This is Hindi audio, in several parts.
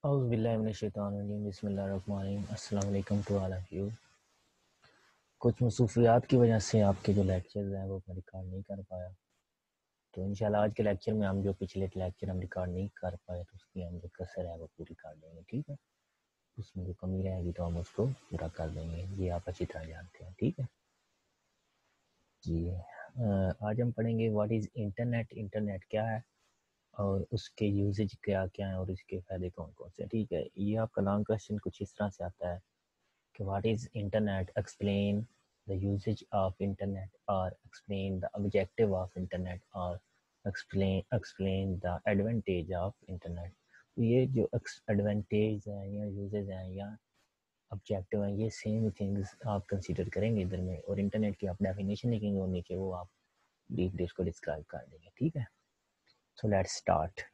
औज़ुबिल्लाहिमिनश्शैतानिर्रजीम बिस्मिल्लाहिर्रहमानिर्रहीम अस्सलाम वालेकुम टू ऑल ऑफ यू। कुछ मसरूफियात की वजह से आपके जो लेक्चर्स हैं वो मैं रिकॉर्ड नहीं कर पाया, तो इंशाल्लाह आज के लेक्चर में हम जो पिछले लेक्चर हम रिकॉर्ड नहीं कर पाए तो उसकी हम जो कसर है वो पूरी कर देंगे। ठीक है, उसमें जो कमी रहेगी तो हम उसको पूरा कर देंगे, ये आप अच्छी तरह जानते हैं। ठीक है जी। आज हम पढ़ेंगे व्हाट इज़ इंटरनेट, इंटरनेट क्या है और उसके यूजेज क्या क्या हैं और इसके फ़ायदे कौन कौन से हैं। ठीक है, ये आपका लॉन्ग क्वेश्चन कुछ इस तरह से आता है कि what is internet, explain the usage of internet or explain the objective of internet or explain the advantage of internet। तो ये जो एडवांटेज हैं या यूजेज हैं या ऑब्जेक्टिव हैं ये सेम थिंग्स आप कंसीडर करेंगे इधर में, और इंटरनेट की आप डेफिनेशन लिखेंगे और नीचे वो आप ब्रीफली उसको डिस्क्राइब कर देंगे। ठीक है, so let's start.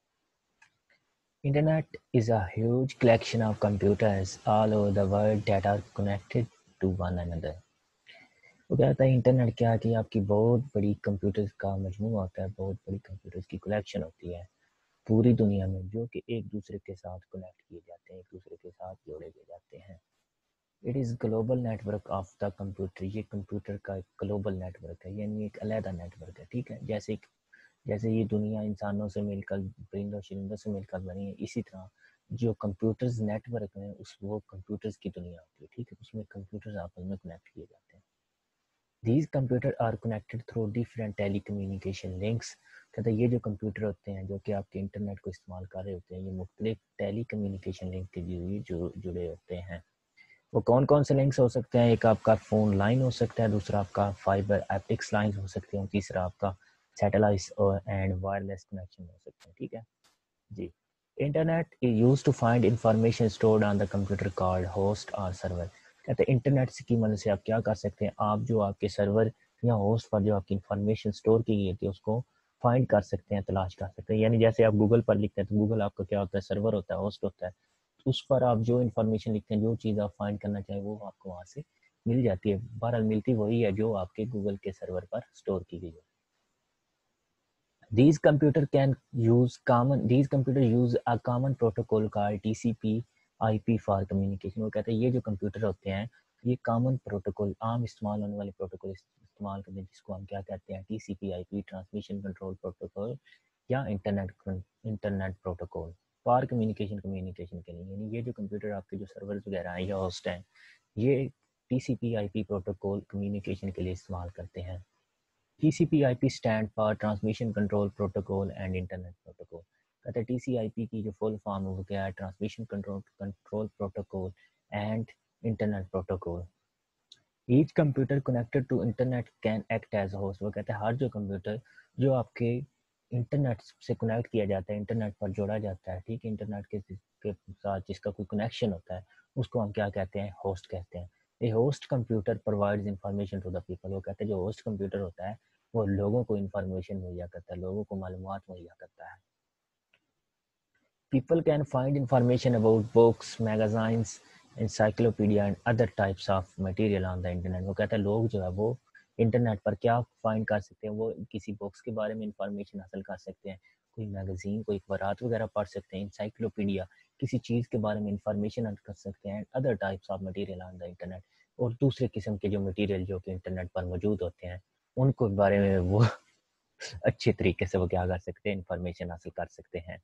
Internet is a huge collection of computers all over the world that are connected to one another। वो कहता है इंटरनेट क्या है कि आपकी बहुत बड़ी कंप्यूटर्स का मजमूआ होता है, बहुत बड़ी कंप्यूटर्स की कलेक्शन होती है पूरी दुनिया में, जो कि एक दूसरे के साथ कनेक्ट किए जाते हैं, एक दूसरे के साथ जोड़े गए जाते हैं। It is global network of the computer. ये कंप्यूटर का एक ग्लोबल नेटवर्क है, यानी एक अलहदा नेटवर्क है। ठीक है, जैसे ये दुनिया इंसानों से मिलकर, परिंदों शरिंदों से मिलकर बनी है, इसी तरह जो कंप्यूटर्स नेटवर्क में उस वो कंप्यूटर्स की दुनिया होती है। ठीक है, उसमें कंप्यूटर्स आपस में कनेक्ट किए जाते हैं। These computers are connected through different telecommunication links। कहते हैं ये जो कंप्यूटर होते हैं जो कि आपके इंटरनेट को इस्तेमाल कर रहे होते हैं, ये मुख्तलिफ टेली कम्युनिकेशन लिंक के जरिए जुड़े होते हैं। वो कौन कौन से लिंक्स हो सकते हैं? एक आपका फ़ोन लाइन हो सकता है, दूसरा आपका फाइबर ऑप्टिक्स लाइन हो सकते हैं, तीसरा आपका सैटेलाइट और एंड वायरलेस कनेक्शन हो सकते हैं। ठीक है जी। Internet is use to find information stored on the computer called host और सर्वर। कहते हैं इंटरनेट की मदद से आप क्या कर सकते हैं, आप जो आपके सर्वर या होस्ट पर जो आपकी इंफॉर्मेशन स्टोर की गई है उसको फाइंड कर सकते हैं, तलाश कर सकते हैं। यानी जैसे आप गूगल पर लिखते हैं तो गूगल आपका क्या होता है, सर्वर होता है, होस्ट होता है। उस पर आप जो इन्फॉर्मेशन लिखते हैं, जो चीज़ आप फाइंड करना चाहें वो आपको वहाँ से मिल जाती है। बहरहाल मिलती वही है जो आपके गूगल के सर्वर पर स्टोर की गई है। These computer use a common protocol called TCP/IP for communication। वो कहते हैं ये जो कंप्यूटर होते हैं ये कॉमन प्रोटोकॉल, आम इस्तेमाल होने वाले प्रोटोकॉल इस्तेमाल करते हैं, जिसको हम क्या कहते हैं, TCP/IP, ट्रांसमिशन कंट्रोल प्रोटोकॉल या इंटरनेट प्रोटोकॉल फॉर कम्युनिकेशन के लिए। यानी ये जो कंप्यूटर आपके जो सर्वर वगैरह हैं या होस्ट हैं ये TCP/IP प्रोटोकॉल कम्युनिकेशन के लिए इस्तेमाल करते हैं। TCP/IP stand for transmission control protocol and internet protocol. कहते हैं TCP/IP की जो फुल फॉर्म है वो क्या है, transmission control protocol and internet protocol. Each computer connected to internet can act as host. वो कहते हैं हर जो कंप्यूटर जो आपके इंटरनेट से कनेक्ट किया जाता है, इंटरनेट पर जोड़ा जाता है, ठीक है, इंटरनेट के साथ जिसका कोई कनेक्शन होता है उसको हम क्या कहते हैं, होस्ट कहते हैं। A host computer provides information to the people. वो कहते हैं जो होस्ट कंप्यूटर होता है वो लोगों को इंफॉर्मेशन मुहैया करता है, लोगों को मालूमात मुहैया करता है। People can find information about books, magazines, encyclopedia and other types of material on the internet। वो कहता है लोग जो है वो इंटरनेट पर क्या फाइंड कर सकते हैं, वो किसी बुक्स के बारे में इंफॉर्मेशन हासिल कर सकते हैं, कोई मैगजीन, कोई अखबारात वगैरह पढ़ सकते हैं, इंसाइक्लोपीडिया किसी चीज़ के बारे में इंफॉर्मेशन हासिल कर सकते हैं, other types of material on the internet, और दूसरे किस्म के जो मटेरियल जो कि इंटरनेट पर मौजूद होते हैं उनको बारे में वो अच्छे तरीके से वो क्या कर सकते हैं, इंफॉर्मेशन हासिल कर सकते हैं।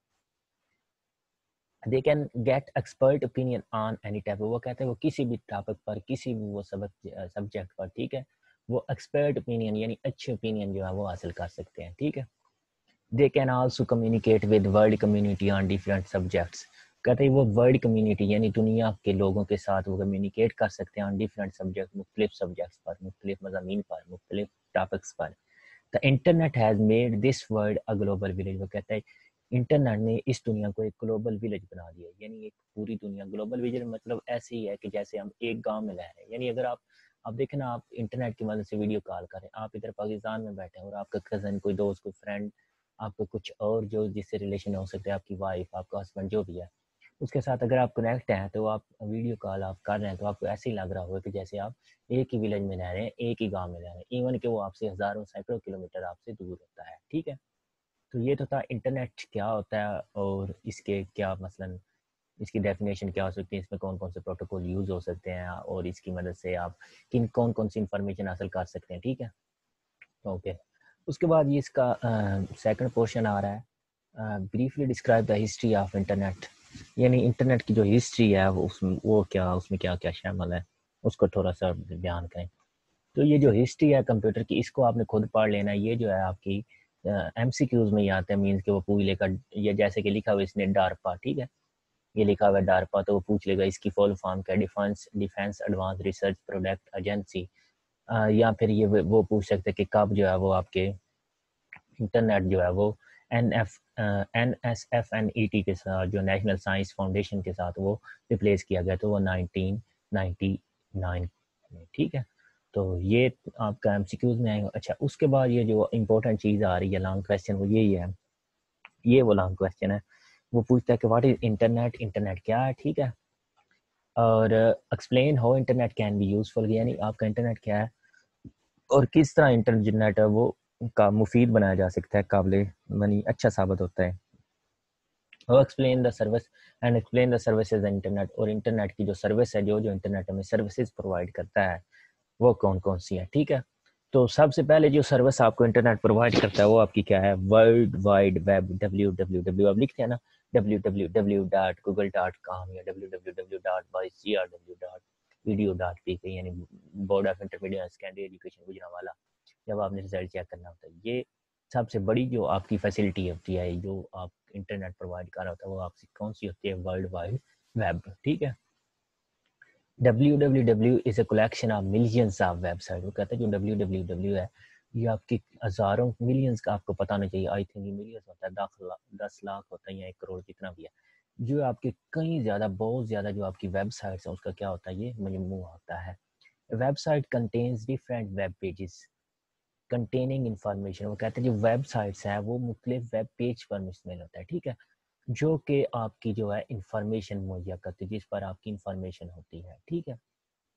They can get expert opinion on any type. वो कहते हैं वो किसी भी टॉपिक पर, किसी भी वो सब्जेक्ट पर, ठीक है, वो एक्सपर्ट ओपिनियन यानी अच्छे ओपिनियन जो है वो हासिल कर सकते हैं। ठीक है, they can also communicate with world community on different subjects. कहते हैं वो वर्ल्ड कम्युनिटी यानी दुनिया के लोगों के साथ वो कम्युनिकेट कर सकते हैं ऑन डिफरेंट सब्जेक्ट, मुख्तलिफ सब्जेक्ट्स पर, मुख्तलिफ मज़ामीन पर, मुख्तलिफ टॉपिक्स पर। The internet has made this world a global village. वो कहता है इंटरनेट ने इस दुनिया को एक ग्लोबल विलेज बना दिया, यानी एक पूरी दुनिया। ग्लोबल विलेज मतलब ऐसे ही है कि जैसे हम एक गांव में रह रहे हैं, यानी अगर आप देखें ना, आप इंटरनेट की मदद से वीडियो कॉल करें, आप इधर पाकिस्तान में बैठे हैं और आपका कज़न, कोई दोस्त, कोई फ्रेंड, आपको कुछ और जो जिससे रिलेशन हो सकते हैं, आपकी वाइफ, आपका हस्बैंड, जो भी है, उसके साथ अगर आप कनेक्ट हैं तो आप वीडियो कॉल आप कर रहे हैं तो आपको ऐसे ही लग रहा होगा कि जैसे आप एक ही विलेज में रह रहे हैं, एक ही गांव में रह रहे हैं, इवन कि वो आपसे हज़ारों सैकड़ों किलोमीटर आपसे दूर होता है। ठीक है, तो ये तो था इंटरनेट क्या होता है और इसके क्या मसलन इसकी डेफिनेशन क्या हो सकती है, इसमें कौन कौन से प्रोटोकॉल यूज़ हो सकते हैं और इसकी मदद से आप कौन कौन सी इंफॉर्मेशन हासिल कर सकते हैं, ठीक है। ओके, उसके बाद ये इसका सेकंड पोर्शन आ रहा है, briefly describe the history of internet, यानी इंटरनेट की जो हिस्ट्री है उसमें क्या क्या शामिल है, उसको थोड़ा सा बयान करें। तो ये जो हिस्ट्री है कंप्यूटर की, इसको आपने खुद पढ़ लेना है। ये जो है आपकी MCQs में ही आता है, मीन्स के वो पूछ लेगा, ये जैसे कि लिखा हुआ इसने डारपा, ठीक है, ये लिखा हुआ है डारपा, तो वो पूछ लेगा इसकी फुल फॉर्म क्या, defence advance research product agency, या फिर ये वो पूछ सकते हैं कि कब जो है वो आपके इंटरनेट जो है वो NSFNET के साथ, जो नेशनल साइंस फाउंडेशन के साथ वो रिप्लेस किया गया, तो वो 1999 में, ठीक है। तो ये आपका MCQs में आएगा। अच्छा, उसके बाद ये जो इम्पोर्टेंट चीज़ आ रही है लॉन्ग क्वेश्चन, वो यही है, ये वो लॉन्ग क्वेश्चन है, वो पूछता है कि व्हाट इज इंटरनेट, इंटरनेट क्या है, ठीक है, और explain how internet can be useful, यानी आपका इंटरनेट क्या है और किस तरह इंटरनेट है वो का मुफीद बनाया जा सकता है, काबिल मनी अच्छा साबित होता है। और explain the service and explain the services internet, और इंटरनेट की जो सर्विस है, जो जो इंटरनेट हमें सर्विसेज प्रोवाइड करता है वो कौन कौन सी है, ठीक है। तो सबसे पहले जो सर्विस आपको इंटरनेट प्रोवाइड करता है वो आपकी क्या है, वर्ल्ड वाइड वेब, www, आप लिखते हैं ना www.google.com या www.icrw.edu.pk, यानी board of intermediate and secondary education Gujranwala, जब आपने रिजल्ट चेक करना होता है, ये सबसे बड़ी जो आपकी फैसिलिटी होती है, जो आप इंटरनेट प्रोवाइड कर रहा होता है, वो आपकी कौन सी होती है, वर्ल्ड वाइड वेब, ठीक है। www is a collection of millions of website, वो कहते हैं जो www है ये आपकी हजारों मिलियंस का, आपको पता नहीं चाहिए, आई थिंक मिलियंस होता है, 10 लाख होता है या 1 करोड़, जितना भी है, जो आपके कई ज़्यादा, बहुत ज़्यादा जो आपकी वेबसाइट्स हैं उसका क्या होता है, ये मजमू होता है। Website contains different web pages containing information, वो कहते हैं जो वेबसाइट्स है वो मुख्तलिफ वेब पेज पर मुश्तमिल होता है, ठीक है, जो कि आपकी जो है इंफॉर्मेशन मुहैया करती है, जिस पर आपकी इंफॉर्मेशन होती है, ठीक है।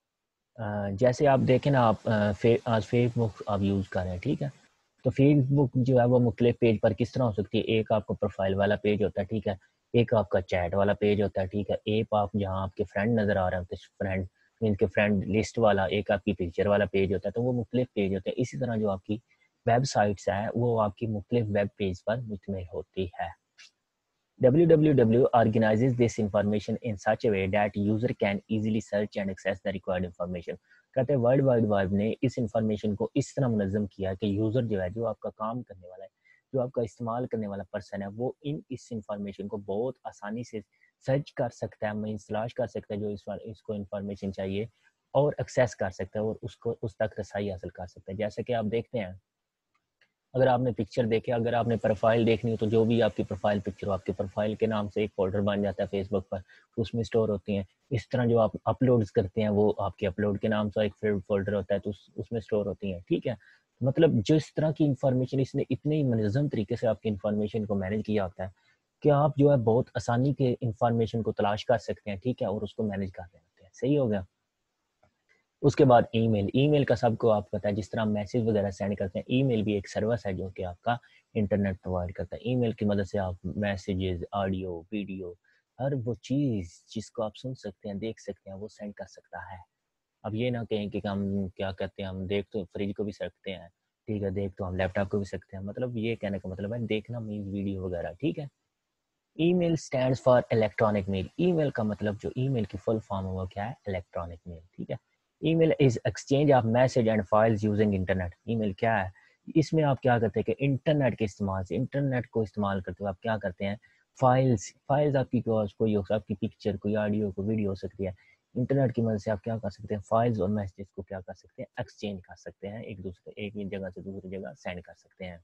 जैसे आप देखें ना, आप आज फेसबुक आप यूज़ कर रहे हैं, ठीक है, तो फेसबुक जो है वो मुख्तलिफ पेज पर किस तरह हो सकती है, एक आपको प्रोफाइल वाला पेज होता है, ठीक है, एक आपका चैट वाला पेज होता है, ठीक है, एक आप जहाँ आपके फ्रेंड नज़र आ रहे हैं, फ्रेंड मीन के फ्रेंड लिस्ट वाला, एक आपकी पिक्चर वाला पेज होता है, तो वो मुख्तलिफ पेज होते हैं। इसी तरह जो आपकी वेबसाइट्स हैं वो आपकी मुख्तलिफ वेब पेज पर मुश्तमिल होती है। www organizes this information in such a way that user can easily search and access the required information। कहते हैं वर्ल्ड वाइड वेब ने इस इंफॉर्मेशन को इस तरह मुनज़्ज़म किया कि यूज़र जो है, जो आपका काम करने वाला है, जो आपका इस्तेमाल करने वाला पर्सन है, वो इस इंफॉर्मेशन को बहुत आसानी से सर्च कर सकता है, मीन्स तलाश कर सकता है जो इसको इंफॉर्मेशन चाहिए, और एक्सेस कर सकता है और उसको उस तक रसाई हासिल कर सकता है। जैसे कि आप देखते हैं, अगर आपने पिक्चर देखे, अगर आपने प्रोफाइल देखनी हो, तो जो भी आपकी प्रोफाइल पिक्चर हो, आपके प्रोफाइल के नाम से एक फोल्डर बन जाता है फेसबुक पर, उसमें स्टोर होती हैं। इस तरह जो आप अपलोड्स करते हैं वो आपके अपलोड के नाम से एक फोल्डर होता है, तो उसमें स्टोर होती हैं, ठीक है। मतलब जिस तरह की इंफॉर्मेशन, इसने इतने ही मनज़्ज़म तरीके से आपकी इंफॉर्मेशन को मैनेज किया होता है कि आप जो है बहुत आसानी के इंफॉर्मेशन को तलाश कर सकते हैं, ठीक है, और उसको मैनेज कर रहे होते हैं। सही हो गया। उसके बाद ईमेल, ईमेल का सबको आप पता है, जिस तरह हम मैसेज वगैरह सेंड करते हैं, ईमेल भी एक सर्विस है जो कि आपका इंटरनेट प्रोवाइड करता है। ईमेल की मदद से आप मैसेजेस, ऑडियो, वीडियो, हर वो चीज़ जिसको आप सुन सकते हैं, देख सकते हैं, वो सेंड कर सकता है। अब ये ना कहें कि हम क्या कहते हैं, हम देख तो फ्रिज को भी सकते हैं, ठीक है, देख तो हम लैपटॉप को भी सकते हैं, मतलब ये कहने का मतलब है देखना मीन्स वीडियो वगैरह, ठीक है। Email stands for electronic mail, email का मतलब, जो ईमेल की फुल फॉर्म है वो क्या है, इलेक्ट्रॉनिक मेल, ठीक है। Email is exchange of message and files using internet. Email क्या है, इसमें आप क्या करते हैं कि इंटरनेट के इस्तेमाल से, इंटरनेट को इस्तेमाल करते हुए आप क्या करते हैं, फाइल्स फाइल्स आपकी कोई हो, आपकी पिक्चर, कोई ऑडियो, कोई वीडियो हो सकती है, इंटरनेट की मदद से आप क्या कर सकते हैं, फाइल्स और मैसेजेस को क्या कर सकते हैं, एक्सचेंज कर सकते हैं, एक जगह से दूसरी जगह सेंड कर सकते हैं।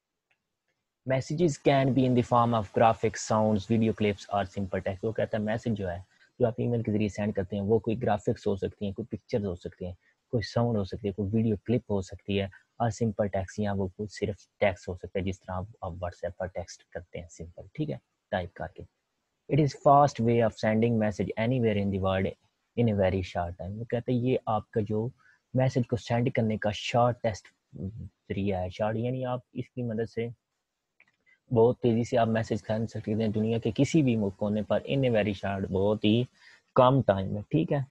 Messages can be in the form of graphics, sounds, video clips और सिंपल टेक्स्ट। वो कहता है मैसेज जो है, जो आप ईमेल के जरिए सेंड करते हैं, वो कोई ग्राफिक्स हो सकती हैं, कोई पिक्चर्स हो सकती हैं, कोई साउंड हो सकती है, कोई वीडियो क्लिप हो सकती है, और सिंपल टेक्स्ट, या वो कुछ सिर्फ टेक्स्ट हो सकता है, जिस तरह आप व्हाट्सएप पर टेक्स्ट करते हैं सिंपल, ठीक है, टाइप करके। It is fast way of sending message anywhere in the world in a very short time. वो कहते हैं ये आपका जो मैसेज को सेंड करने का शॉर्ट टेस्ट जरिया है, शॉर्ट यानी आप इसकी मदद से बहुत तेज़ी से आप मैसेज कर सकते हैं दुनिया के किसी भी कोने पर इन ए वेरी शॉर्ट, बहुत ही कम टाइम में, ठीक है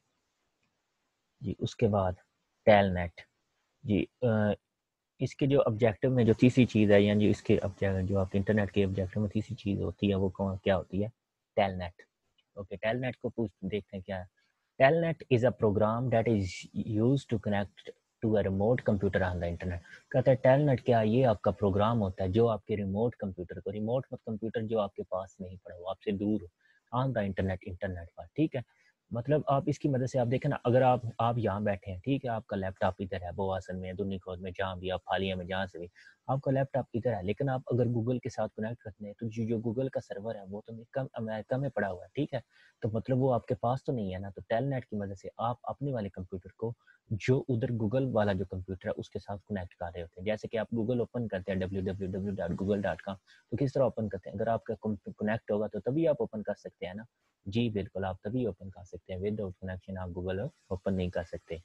जी। उसके बाद टेलनेट जी, इसके जो ऑब्जेक्टिव में जो तीसरी चीज़ है, यानी इसके ऑब्जेक्टिव जो आपके इंटरनेट के ऑब्जेक्टिव में तीसरी चीज़ होती है वो कौन क्या होती है? टेलनेट। ओके, टेलनेट को पूछ देखते हैं क्या है। Telnet is a program that is used to connect to a remote computer on the internet. कहते हैं टेलनेट क्या है? ये आपका प्रोग्राम होता है जो आपके रिमोट कंप्यूटर को, रिमोट मत कंप्यूटर जो आपके पास नहीं पड़ा हो, आपसे दूर हो, ऑन द इंटरनेट, इंटरनेट पर, ठीक है। मतलब आप इसकी मदद से आप देखें ना, अगर आप यहाँ बैठे हैं, ठीक है, आपका लैपटॉप इधर है, बोआसन में, दुन्नी खोज में, जहाँ भी आप हालिया में, जहाँ से भी आपका लैपटॉप इधर है, लेकिन आप अगर गूगल के साथ कनेक्ट करते हैं तो जो गूगल का सर्वर है वो तो अमेरिका में पड़ा हुआ है, ठीक है। तो मतलब वो आपके पास तो नहीं है ना। तो टेलनेट की मदद से आप अपने वाले कंप्यूटर को जो उधर गूगल वाला जो कंप्यूटर है उसके साथ कनेक्ट कर रहे होते हैं। जैसे कि आप गूगल ओपन करते हैं www.google.com, तो किस तरह ओपन करते हैं? अगर आपका कनेक्ट होगा तो तभी आप ओपन कर सकते हैं ना। जी बिल्कुल, आप तभी ओपन कर सकते हैं, विदाउट कनेक्शन आप गूगल ओपन नहीं कर सकते।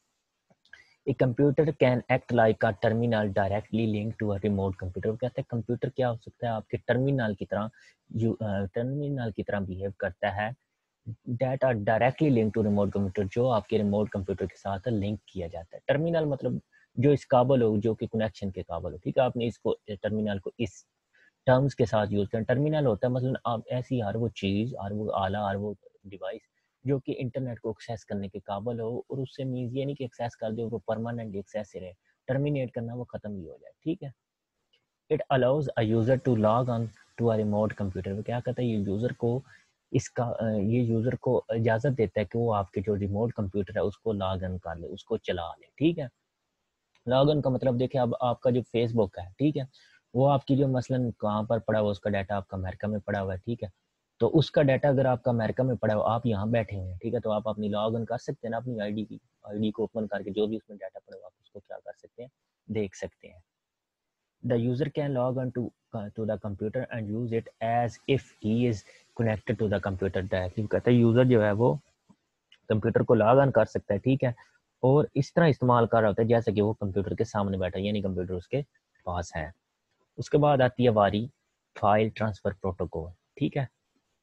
A computer can act like a terminal directly link to a remote computer. कहते हैं कंप्यूटर क्या हो सकता है? आपके टर्मिनल की तरह, टर्मिनल की तरह बिहेव करता है, that are directly link to remote computer, जो आपके रिमोट कंप्यूटर के साथ लिंक किया जाता है। टर्मिनल मतलब जो इस काबल हो, जो कि कनेक्शन के काबल हो, ठीक है। आपने इसको टर्मिनल को इस टर्म्स के साथ यूज करें। टर्मिनल होता है मसलन आप ऐसी हर वो चीज़, हर वो आला, हर वो डिवाइस जो कि इंटरनेट को एक्सेस करने के काबल हो, और उससे मीन्स ये नहीं कि एक्सेस कर दे वो परमानेंटली एक्सेस से रहे, टर्मिनेट करना वो खत्म भी हो जाए, ठीक है। It allows a user to log on to a remote computer. क्या कहता है? ये यूजर को ये यूजर को इजाजत देता है कि वो आपके जो रिमोट कंप्यूटर है उसको लॉग इन कर ले, उसको चला ले, ठीक है। लॉग इन का मतलब देखिए, अब आपका जो फेसबुक है, ठीक है, वो आपकी जो मसलन कहाँ पर पड़ा हुआ, उसका डाटा आपका अमेरिका में पड़ा हुआ है, ठीक है। तो उसका डाटा अगर आपका अमेरिका में पड़ा हुआ, आप यहाँ बैठे हुए हैं, ठीक है, तो आप अपनी लॉग इन कर सकते हैं ना, अपनी आईडी को ओपन करके जो भी उसमें डाटा पड़ा हुआ आप उसको क्या कर सकते हैं? देख सकते हैं। The user can log on to the computer and use it as if he is connected to the computer directly. कहता है यूजर जो है वो कंप्यूटर को लॉग ऑन कर सकता है, ठीक है, और इस तरह इस्तेमाल कर रहा होता है जैसे कि वो कंप्यूटर के सामने बैठा है, यानी कंप्यूटर उसके पास है। उसके बाद आती है बारी फाइल ट्रांसफर प्रोटोकॉल, ठीक है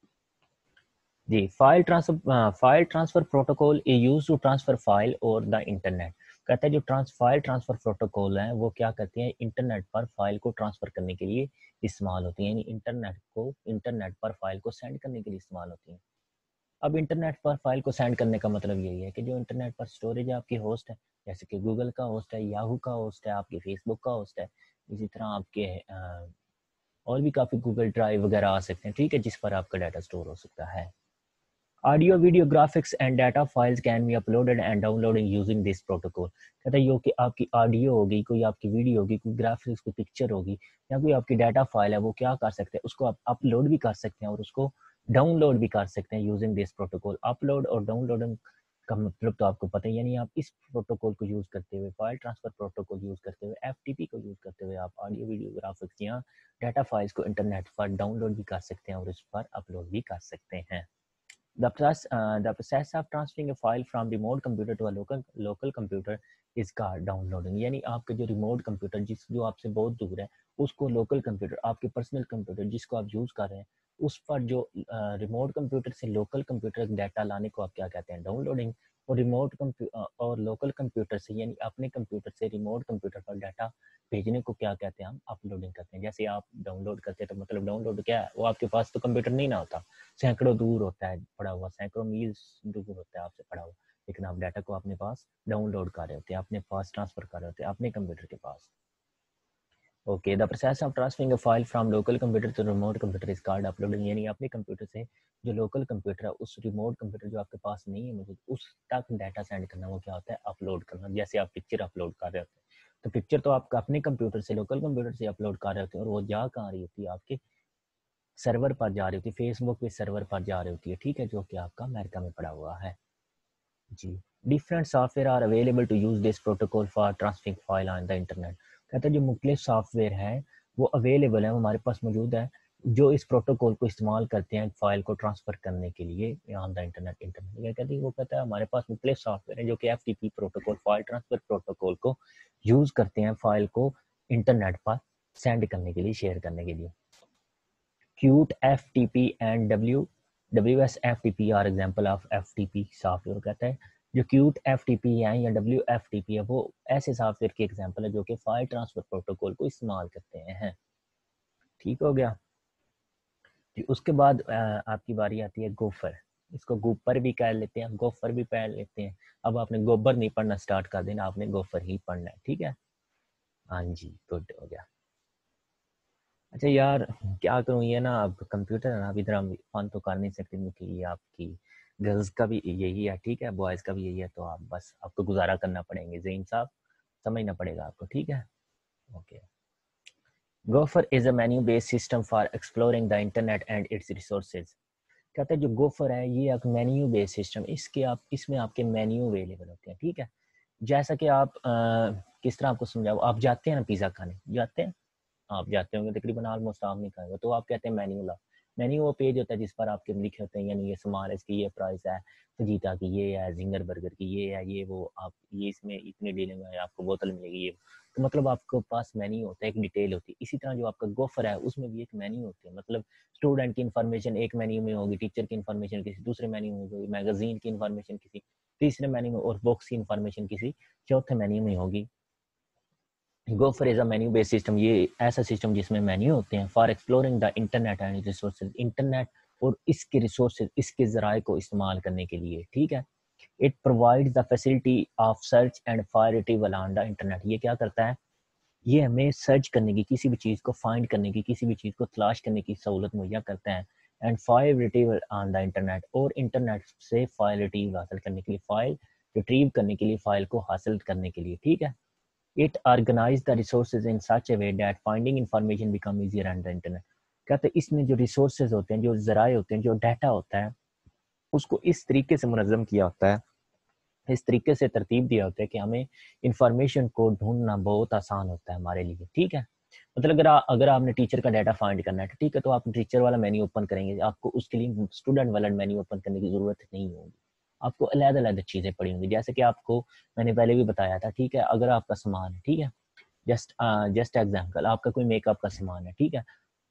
जी। File transfer protocol is used to transfer file over the internet. कहता है जो फाइल ट्रांसफर प्रोटोकॉल है वो क्या करते हैं? इंटरनेट पर फाइल को ट्रांसफर करने के लिए इस्तेमाल होती है, यानी इंटरनेट पर फाइल को सेंड करने के लिए इस्तेमाल होती है। अब इंटरनेट पर फाइल को सेंड करने का मतलब यही है कि जो इंटरनेट पर स्टोरेज आपकी होस्ट है, जैसे कि गूगल का होस्ट है, याहू का होस्ट है, आपके फेसबुक का होस्ट है, इसी तरह आपके और भी काफ़ी गूगल ड्राइव वगैरह आ सकते हैं, ठीक है, जिस पर आपका डाटा स्टोर हो सकता है। Audio video graphics and data files can be uploaded and downloading using this protocol. कहता है यो कि आपकी ऑडियो होगी, कोई आपकी वीडियो होगी, कोई ग्राफिक्स, कोई पिक्चर होगी, या कोई आपकी डाटा फाइल है, वो क्या कर सकते हैं? उसको आप अपलोड भी कर सकते हैं और उसको डाउनलोड भी कर सकते हैं यूजिंग दिस प्रोटोकॉल। अपलोड और डाउनलोडिंग का मतलब तो आपको पता है, यानी आप इस प्रोटोकॉल को यूज करते हुए, फाइल ट्रांसफर प्रोटोकॉल यूज करते हुए, एफटीपी को यूज करते हुए आप ऑडियो वीडियो ग्राफिक्स या डाटा फाइल्स को इंटरनेट पर डाउनलोड भी कर सकते हैं और इस पर अपलोड भी कर सकते हैं। The process of transferring a file from remote computer to a local computer is called downloading। यानी आपके जो रिमोट कंप्यूटर जो आपसे बहुत दूर है, उसको लोकल कंप्यूटर, आपके पर्सनल कंप्यूटर जिसको आप यूज़ कर रहे हैं, उस पर जो रिमोट कंप्यूटर से लोकल कंप्यूटर डाटा लाने को आप क्या कहते हैं? डाउनलोडिंग। और लोकल कंप्यूटर से, यानी अपने कंप्यूटर से रिमोट कंप्यूटर पर डाटा भेजने को क्या कहते हैं? हम अपलोडिंग करते हैं। जैसे आप डाउनलोड करते हैं तो मतलब डाउनलोड क्या है? वो आपके पास तो कंप्यूटर नहीं ना होता, सैकड़ों दूर होता है पड़ा हुआ, सैकड़ों मील दूर होता है आपसे पड़ा हुआ, लेकिन आप डाटा को अपने पास डाउनलोड कर रहे होते हैं, अपने पास ट्रांसफर कर रहे होते हैं अपने कंप्यूटर के पास। Okay, the process of transferring a file from local computer to remote computer is called uploading. यानी अपने कंप्यूटर से जो लोकल कंप्यूटर है, उस रिमोट कंप्यूटर जो आपके पास नहीं है मौजूद, उस तक डाटा सेंड करना, वो क्या होता है? अपलोड करना। जैसे आप पिक्चर अपलोड कर रहे होते हैं, तो पिक्चर तो आप अपने कंप्यूटर से, लोकल कंप्यूटर से अपलोड कर रहे होते हैं, और वो जा कहाँ रही होती है? आपके सर्वर पर जा रही होती है, फेसबुक के सर्वर पर जा रही होती है, ठीक है, जो कि आपका अमेरिका में पड़ा हुआ है जी। Different software are available to use this protocol for transferring file on the internet. कहते हैं जो मुख्तलिफ सॉफ्टवेयर हैं वो अवेलेबल है, हमारे पास मौजूद है, जो इस प्रोटोकॉल को इस्तेमाल करते हैं फाइल को ट्रांसफर करने के लिए ऑन द इंटरनेट। क्या कहते हैं? वो कहता है हमारे पास मुख्तलिफ सॉफ्टवेयर है जो कि FTP protocol, file transfer protocol को यूज करते हैं फाइल को इंटरनेट पर सेंड करने के लिए, शेयर करने के लिए। Qt FTP and WSFTP are example of FTP software. कहता है जो Qt FTP है या WFTP है वो ऐसे सॉफ्टवेयर के एग्जांपल है जो कि फाइल ट्रांसफर प्रोटोकॉल को इस्तेमाल करते हैं। ठीक हो गया जी। उसके बाद आपकी बारी आती है गोफर। इसको गोपर भी कह लेते हैं, गोफर भी पढ़ लेते हैं। अब आपने गोबर नहीं पढ़ना स्टार्ट कर देना, आपने गोफर ही पढ़ना है। ठीक है, हाँ जी, गुड हो गया। अच्छा यार क्या करूँ, ये ना अब कंप्यूटर है ना, अब इधर हम फन तो कर नहीं सकते क्योंकि ये आपकी गर्ल्स का भी यही है, ठीक है, बॉयज़ का भी यही है, तो आप बस आपको गुजारा करना पड़ेंगे, ज़हीन साहब समझना पड़ेगा आपको। ठीक है, okay. Gopher is a menu based system for exploring the internet and its resources. कहते हैं जो गोफर है ये एक मेन्यू बेस्ड सिस्टम, इसके आप इसमें आपके मेन्यू अवेलेबल होते हैं। ठीक है, जैसा कि आप किस तरह आपको समझाओ, आप जाते हैं ना पिज़्ज़ा खाने, जाते हैं, आप जाते होंगे तकरीबन ऑलमोस्ट, आप नहीं खाएंगे तो आप कहते हैं मेन्यू ला। मेन्यू वो पेज होता है जिस पर आपके लिखे होते हैं, यानी ये सामान है, इसकी ये प्राइस है, फजीता की ये है, जिंगर बर्गर की ये है, ये वो, आप ये इसमें इतनी डीलिंग है, आपको बोतल मिलेगी ये। तो मतलब आपके पास मेन्यू होता है, एक डिटेल होती है। इसी तरह जो आपका गोफर है उसमें भी एक मेन्यू होती है, मतलब स्टूडेंट की इन्फॉर्मेशन एक मेन्यू में होगी, टीचर की इन्फॉर्मेशन किसी दूसरे मेन्यू में होगी, मैगजीन की इन्फॉर्मेशन किसी तीसरे मेन्यू में, और बुक्स की इन्फॉर्मेशन किसी चौथे मेन्यू में होगी। Gopher is a menu based system, ये ऐसा सिस्टम जिसमें मेन्यू होते हैं for exploring the internet and resources, internet और इसके रिसोर्सेज, इसके जराए को इस्तेमाल करने के लिए। ठीक है, it provides the facility of search and file retrieval on the internet. ये क्या करता है, ये हमें सर्च करने की, किसी भी चीज़ को फाइंड करने की, किसी भी चीज़ को तलाश करने की सहूलत मुहैया करता है। And file retrieval on the internet, और इंटरनेट से फाइल रिट्रीव हासिल करने के लिए, फाइल रिट्रीव करने के लिए, फाइल को हासिल करने के लिए। ठीक है, it organize the resources in such a way that finding information become easier on the internet। कहते हैं इसमें जो रिसोर्सेज होते हैं, जो जराए होते हैं, जो डाटा होता है, उसको इस तरीके से मुनज़्ज़म किया होता है, इस तरीके से तरतीब दिया होता है कि हमें इंफॉर्मेशन को ढूंढना बहुत आसान होता है हमारे लिए। ठीक है, मतलब अगर आपने टीचर का डाटा फाइंड करना है, ठीक है, तो आप टीचर वाला मेन्यू ओपन करेंगे, आपको उसके लिए स्टूडेंट वाला मेन्यू ओपन करने की ज़रूरत नहीं होगी। आपको अलग-अलग चीज़ें पड़ी होंगी, जैसे कि आपको मैंने पहले भी बताया था। ठीक है, अगर आपका सामान है, ठीक है, जस्ट एग्जांपल, आपका कोई मेकअप का सामान है, ठीक है,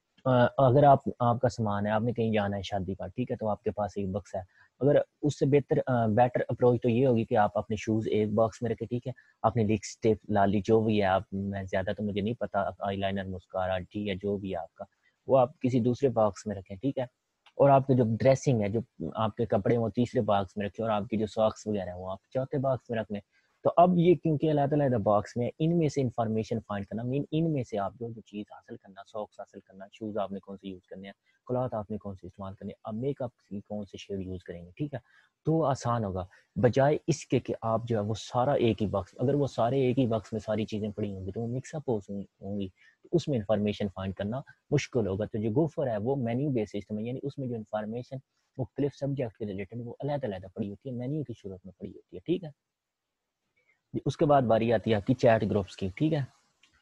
अगर आपका सामान है, आपने कहीं जाना है शादी पर, ठीक है, तो आपके पास एक बक्सा है। अगर उससे बेटर अप्रोच तो ये होगी कि आप अपने शूज़ एक बॉक्स में रखें, ठीक है, अपनी लिपस्टिक, लाली जो भी है, आप, मैं ज़्यादा तो मुझे नहीं पता, आईलाइनर, मस्कारा, ठीक है, जो भी है आपका, वो आप किसी दूसरे बॉक्स में रखें। ठीक है, और आपकी जो ड्रेसिंग है, जो आपके कपड़े हैं, वो तीसरे बॉक्स में रखें, और आपकी जो सॉक्स वगैरह हैं वो आप चौथे बॉक्स में रख लें। तो अब ये क्योंकि अलग-अलग बॉक्स में, इनमें से इंफॉर्मेशन फाइंड करना, मीन इनमें से आप जो चीज़ हासिल करना, सॉक्स हासिल करना, शूज़ आपने कौन से यूज़ करने हैं, क्लॉथ आपने कौन से इस्तेमाल करने हैं, अब मेकअप की कौन से शेड यूज़ करेंगे। ठीक है, तो आसान होगा, बजाय इसके कि आप जो है वो सारा एक ही बॉक्स, अगर वो सारे एक ही बॉक्स में सारी चीज़ें पड़ी होंगी तो वो मिक्सअप होंगी, तो उसमें इंफॉर्मेशन फाइंड करना मुश्किल होगा। तो जो गोफर है वो मेन्यू बेस्ड सिस्टम है, यानी उसमें जो इंफॉर्मेशन मुख्तलिफ सब्जेक्ट के रिलेटेड वो अलग-अलग पड़ी होती है, मेन्यू की सूरत में पड़ी होती है। ठीक है, उसके बाद बारी आती है आपकी चैट ग्रुप्स की। ठीक है,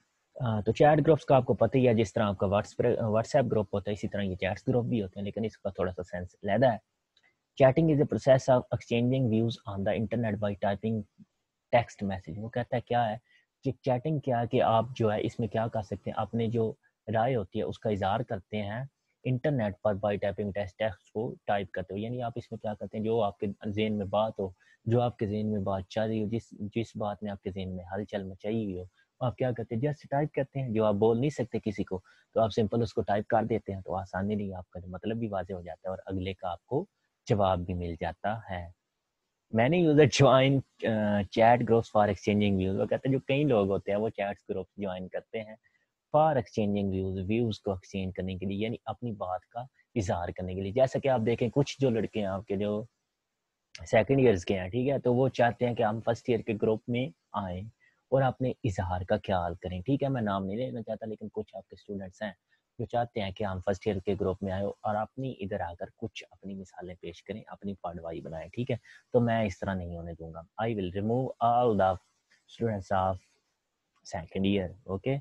तो चैट ग्रुप्स का आपको पता ही है, जिस तरह आपका व्हाट्सएप ग्रुप होता है, इसी तरह ये चैट्स ग्रुप भी होते हैं, लेकिन इसका थोड़ा सा सेंस अलग है। Chatting is a process of exchanging views on the internet by typing text message. वो कहता है क्या है कि चैटिंग क्या है, कि आप जो है इसमें क्या कर सकते हैं, अपने जो राय होती है उसका इजहार करते हैं इंटरनेट पर बाय टाइपिंग टेक्स्ट को टाइप करते हो। यानी आप इसमें क्या करते हैं, जो आपके जेहन में बात हो, जो आपके जेहन में बात चल रही हो, जिस जिस बात ने आपके जेहन में हलचल मचाई हुई हो, आप क्या करते हैं, जस्ट टाइप करते हैं। जो आप बोल नहीं सकते किसी को, तो आप सिंपल उसको टाइप कर देते हैं, तो आसानी नहीं, आपका जो मतलब भी वाजे हो जाता है और अगले का आपको जवाब भी मिल जाता है। मैंने user join chat groups for exchanging views. वो कहते हैं जो कई लोग होते हैं वो चैट्स ग्रुप ज्वाइन करते हैं फॉर एक्सचेंजिंग व्यूज, व्यूज को एक्सचेंज करने के लिए, यानी अपनी बात का इजहार करने के लिए। जैसा कि आप देखें कुछ जो लड़के हैं आपके जो सेकंड ईयर्स के हैं, ठीक है, तो वो चाहते हैं कि हम फर्स्ट ईयर के ग्रुप में आए और अपने इजहार का ख्याल करें। ठीक है, मैं नाम नहीं लेना चाहता, लेकिन कुछ आपके स्टूडेंट्स हैं जो चाहते हैं कि हम फर्स्ट ईयर के ग्रुप में आए और अपनी इधर आकर कुछ अपनी मिसालें पेश करें, अपनी पढ़वाई बनाएं। ठीक है, तो मैं इस तरह नहीं होने दूंगा। I will remove all the students of second year. Okay,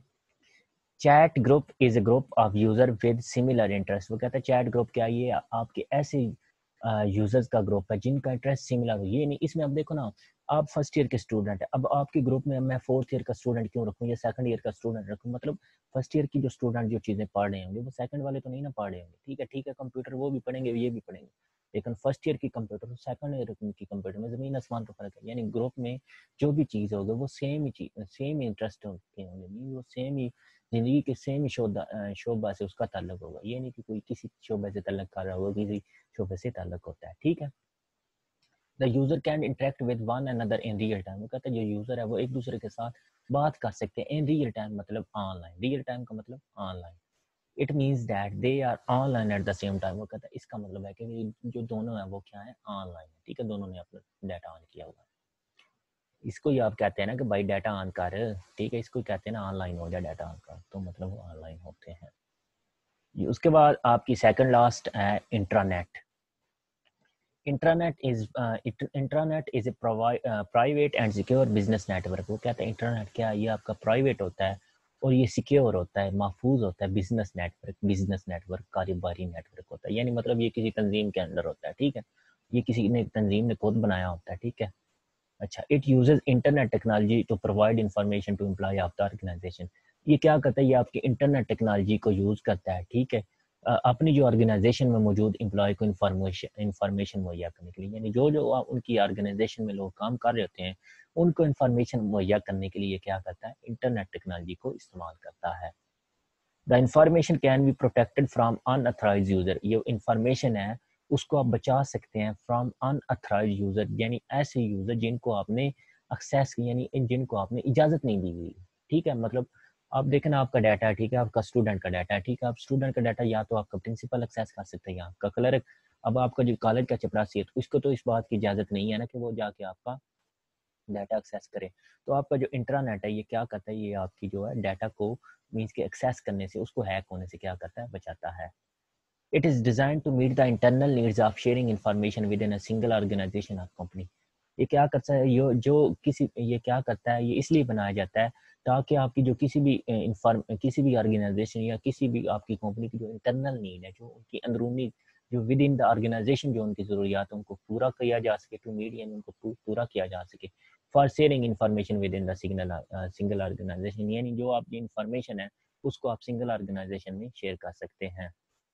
chat group is a group of user with similar interest. वो कहता है चैट ग्रुप क्या, ये आपके ऐसे यूजर्स का ग्रुप है जिनका इंटरेस्ट सिमिलर हो। ये नहीं, इसमें अब देखो ना, आप फर्स्ट ईयर के स्टूडेंट है, अब आपके ग्रुप में मैं फोर्थ ईयर का स्टूडेंट क्यों रखूँ या सेकंड ईयर का स्टूडेंट रखूँ, मतलब फर्स्ट ईयर की जो स्टूडेंट जो चीज़ें पढ़ रहे होंगे वो सेकंड वाले तो नहीं ना पढ़ रहे होंगे। ठीक है कंप्यूटर वो भी पढ़ेंगे ये भी पढ़ेंगे, लेकिन फर्स्ट ईयर की कंप्यूटर सेकंड ईयर की कंप्यूटर में ज़मीन आसमान का फ़र्क है। यानी ग्रुप में जो भी चीज़ होगी वो सेम ही चीज़ सेम इंटरेस्ट के होंगे, नहीं वो सेम ही ज़िंदगी के सेम ही शोबा से उसका ताल्लुक होगा। ये नहीं कि कोई किसी शोबे से ताल्लुक कर रहा होगा, किसी शोबे से ताल्लुक होता है। ठीक है। The user can interact with one another in real time. वो कहते हैं जो यूजर है वो एक दूसरे के साथ बात कर सकते हैं इन रियल टाइम, मतलब ऑनलाइन। रियल टाइम का मतलब online. It means that they are online at the same time. वो कहता है इसका मतलब है कि जो दोनों है वो क्या है, ऑनलाइन है। ठीक है, दोनों ने अपना डाटा ऑन किया हुआ है। इसको ही आप कहते हैं ना कि भाई डाटा ऑन कर, ठीक है, इसको कहते हैं ना ऑनलाइन हो जाए डाटा ऑन कर, तो मतलब वो ऑनलाइन होते हैं। उसके बाद आपकी सेकंड लास्ट है intranet. Intranet is a private and secure business network. वो कहते हैं इंटरनेट क्या है, ये आपका प्राइवेट होता है और ये सिक्योर होता है, महफूज होता है। बिजनेस नेटवर्क कारोबारी नेटवर्क होता है, यानी मतलब ये किसी तंजीम के अंदर होता है। ठीक है, ये किसी ने तंजीम ने खुद बनाया होता है। ठीक है। अच्छा, it uses internet technology to provide information to employ of the organization. ये क्या करता है, ये आपकी इंटरनेट टेक्नोलॉजी को यूज करता है। ठीक है, अपनी जो ऑर्गेनाइजेशन में मौजूद एम्प्लॉय को इंफॉर्मेशन मुहैया करने के लिए, यानी जो जो उनकी ऑर्गेनाइजेशन में लोग काम कर रहे होते हैं उनको इंफॉर्मेशन मुहैया करने के लिए ये क्या करता है, इंटरनेट टेक्नोलॉजी को इस्तेमाल करता है। The information can be protected from unauthorized user. ये इंफॉर्मेशन है उसको आप बचा सकते हैं फ्रॉम अनअथराइज्ड यूजर, यानी ऐसे यूजर जिनको आपने एक्सेस यानी जिनको आपने इजाजत नहीं दी हुई। ठीक है, मतलब आप देखें ना, आपका डाटा है, ठीक है, आपका स्टूडेंट का डाटा है, ठीक है, आप स्टूडेंट का डाटा या तो आपका प्रिंसिपल एक्सेस कर सकते हैं या आपका क्लर्क। अब आपका जो कॉलेज का चपरासी है तो उसको तो इस बात की इजाजत नहीं है ना कि वो जाके आपका डाटा एक्सेस करे। तो आपका जो इंट्रानेट है ये क्या करता है, ये आपकी जो है डाटा को मीन्स के एक्सेस करने से, उसको हैक होने से क्या करता है, बचाता है। It is design to meet the internal needs of sharing information within a single organization or company. ये क्या करता है, ये क्या करता है, ये इसलिए बनाया जाता है ताकि आपकी जो किसी भी ऑर्गेनाइजेशन या किसी भी आपकी कंपनी की जो इंटरनल नीड है, जो उनकी अंदरूनी जो विद इन द ऑर्गेनाइजेशन जो उनकी जरूरियात है उनको पूरा किया जा सके, टू मीट यानी उनको पूरा किया जा सके। For sharing information within the single organization, यानी जो आपकी इंफॉर्मेशन है उसको आप सिंगल ऑर्गेनाइजेशन में शेयर कर सकते हैं।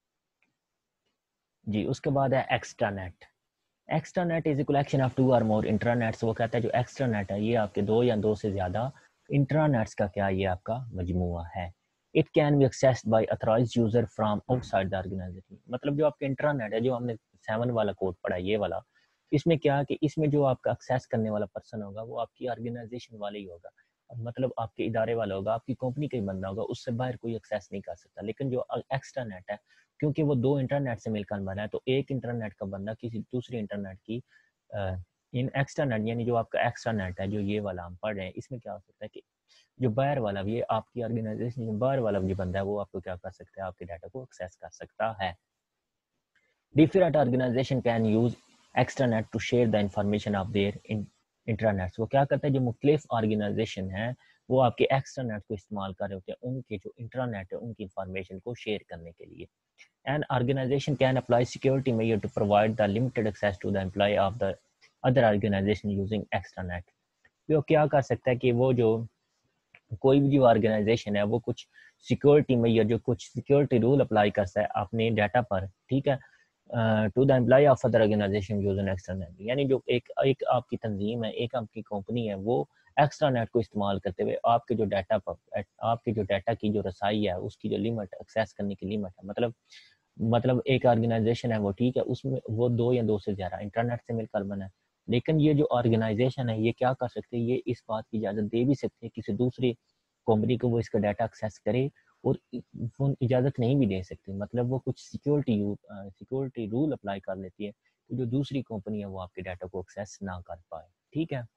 जी, उसके बाद है extranet. Extranet is a collection of two or more इंट्रानेट्स। वो कहता है जो एक्स्ट्रानेट है ये आपके दो या दो से ज्यादा इंट्रानेट्स का क्या, ये आपका मजमुआ है। It can be accessed by authorized user from outside the organization. मतलब जो आपका इंट्रानेट है, जो हमने 7 वाला कोड पढ़ा ये वाला, इसमें क्या है कि इसमें जो आपका एक्सेस करने वाला पर्सन होगा वो आपकी ऑर्गेनाइजेशन वाले ही होगा, मतलब आपके इदारे वाला होगा, आपकी कंपनी का ही बंदा होगा, उससे बाहर कोई एक्सेस नहीं कर सकता। लेकिन जो एक्स्ट्रा नेट है, क्योंकि वो दो इंटरनेट से मिलकर बना है, तो एक इंटरनेट का बंदा किसी दूसरे इंटरनेट की इन एक्स्ट्रा नेट, यानी जो आपका एक्स्ट्रा नेट है जो ये वाला हम पढ़ रहे हैं, इसमें क्या हो सकता है कि जो बाहर वाला भी है, आपकी ऑर्गेनाइजेशन जो बाहर वाला भी बंदा है वो आपको क्या कर सकता है, आपके डाटा को एक्सेस कर सकता है। Different organization can use extranet to share the information of their इंट्रानेट्स। वो क्या करता है, जो मुख्तलिफ ऑर्गेनाइजेशन है वो आपके एक्स्ट्रानेट को इस्तेमाल कर रहे होते हैं उनके जो इंट्रानेट है उनकी इंफॉर्मेशन को शेयर करने के लिए। An organization can apply security measure to provide the limited access to the employee of the other organization using extranet। वो क्या कर सकता है कि वो जो कोई भी जो ऑर्गेनाइजेशन है वो कुछ सिक्योरिटी मेजर, जो कुछ सिक्योरिटी रूल अप्लाई करता है अपने डाटा पर, ठीक है, to the employ of other organization using extranet. यानी जो एक एक आपकी तंजीम है, एक आपकी कंपनी है, वो एक्स्ट्रानेट को इस्तेमाल करते हुए आपके जो डाटा की जो रसाई है उसकी जो लिमिट, एक्सेस करने की लिमिट है, मतलब एक ऑर्गेनाइजेशन है वो, ठीक है, उसमें वो दो या दो से ज्यादा इंटरनेट से मिलकर बना है। लेकिन ये जो ऑर्गेनाइजेशन है ये क्या कर सकते हैं, ये इस बात की इजाजत दे भी सकते हैं किसी दूसरी कंपनी को वो इसका डाटा एक्सेस करे, और वो इजाजत नहीं भी दे सकते, मतलब वो कुछ सिक्योरिटी रूल अप्लाई कर लेती है कि जो दूसरी कंपनी है वो आपके डाटा को एक्सेस ना कर पाए। ठीक है,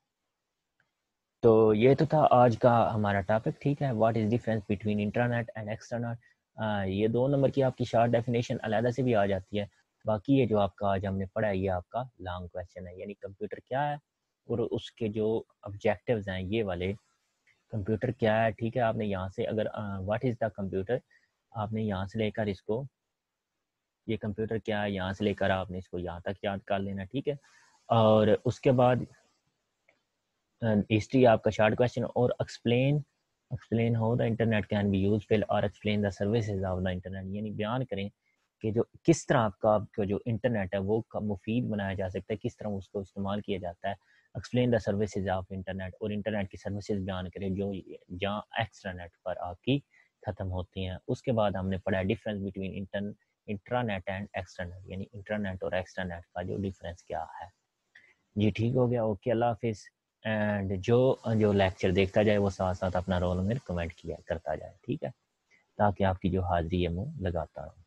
तो ये तो था आज का हमारा टॉपिक। ठीक है, what is difference between internet and extranet. ये 2 नंबर की आपकी शॉर्ट डेफिनेशन अलहदा से भी आ जाती है। बाकी ये जो आपका आज हमने पढ़ा है ये आपका लॉन्ग क्वेश्चन है, यानी कंप्यूटर क्या है और उसके जो ऑब्जेक्टिव्स हैं ये वाले। कंप्यूटर क्या है, ठीक है, आपने यहाँ से अगर व्हाट इज द कंप्यूटर, आपने यहाँ से लेकर इसको, ये कंप्यूटर क्या है, यहाँ से लेकर आपने इसको यहाँ तक याद कर लेना। ठीक है, और उसके बाद हिस्ट्री आपका short question, or explain how the internet can be useful or explain the services of the internet, यानी बयान करें कि जो किस तरह आपका जो इंटरनेट है वो मुफीद बनाया जा सकता है, किस तरह उसको इस्तेमाल किया जाता है। Explain the services of internet, और इंटरनेट की सर्विसेज बयान करें जो जहाँ एक्स्ट्रा नेट पर आपकी ख़त्म होती हैं। उसके बाद हमने पढ़ा difference between intranet and extranet, यानी इंटरनेट और एक्स्ट्रानेट का जो डिफरेंस क्या है। जी ठीक हो गया, ओके, अल्लाह हाफिज़। एंड जो जो लेक्चर देखता जाए वो साथ साथ अपना रोल में कमेंट किया करता जाए, ठीक है, ताकि आपकी जो हाज़िरी है वो लगाता रहो।